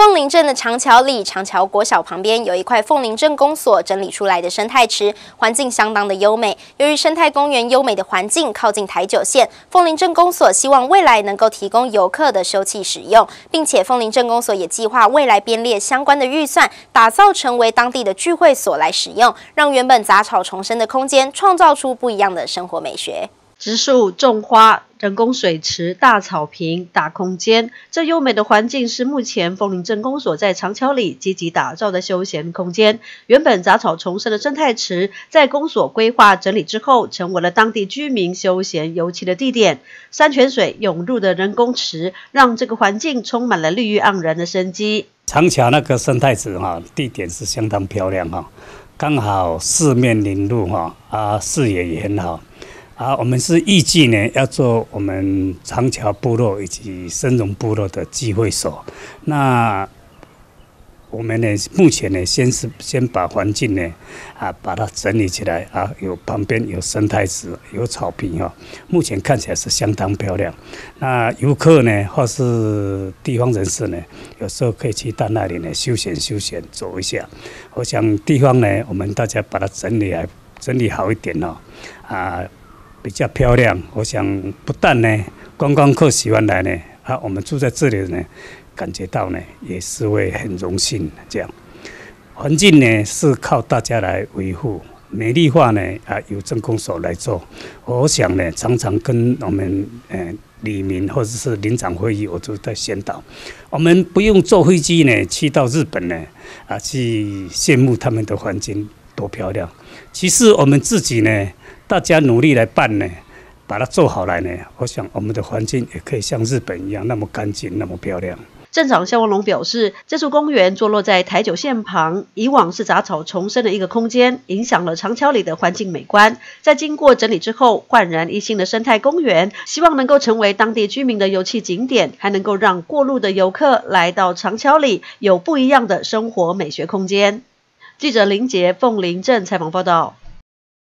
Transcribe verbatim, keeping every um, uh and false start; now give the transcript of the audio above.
凤林镇的长桥里，长桥国小旁边有一块凤林镇公所整理出来的生态池，环境相当的优美。由于生态公园优美的环境靠近台九线，凤林镇公所希望未来能够提供游客的休憩使用，并且凤林镇公所也计划未来编列相关的预算，打造成为当地的聚会所来使用，让原本杂草丛生的空间创造出不一样的生活美学。 植树、种花、人工水池、大草坪、大空间，这优美的环境是目前凤林镇公所在长桥里积极打造的休闲空间。原本杂草丛生的生态池，在公所规划整理之后，成为了当地居民休闲游憩的地点。山泉水涌入的人工池，让这个环境充满了绿意盎然的生机。 长桥那个生态池哈，地点是相当漂亮哈，刚好四面临路哈，啊，视野也很好。啊，我们是预计呢要做我们长桥部落以及深荣部落的聚会所。那我们呢，目前呢，先是先把环境呢啊把它整理起来啊，有旁边有生态池，有草坪哈，目前看起来是相当漂亮。那游客呢，或是地方人士呢，有时候可以去到那里呢休闲休闲，走一下。我想地方呢，我们大家把它整理来整理好一点哦，啊。比较漂亮，我想不但呢观光客喜欢来呢，啊，我们住在这里呢，感觉到呢也是会很荣幸这样。环境呢是靠大家来维护，美丽化呢啊由镇公所来做。我想呢常常跟我们呃里民或者是林长会议，我都在宣导，我们不用坐飞机呢去到日本呢啊去羡慕他们的环境多漂亮。其实我们自己呢。大家努力来办呢，把它做好来呢，我想我们的环境也可以像日本一样那么干净、那么漂亮。 镇长萧文龙表示，这处公园坐落在台九线旁，以往是杂草丛生的一个空间，影响了长桥里的环境美观。在经过整理之后，焕然一新的生态公园，希望能够成为当地居民的游憩景点，还能够让过路的游客来到长桥里有不一样的生活美学空间。记者林杰凤林镇采访报道。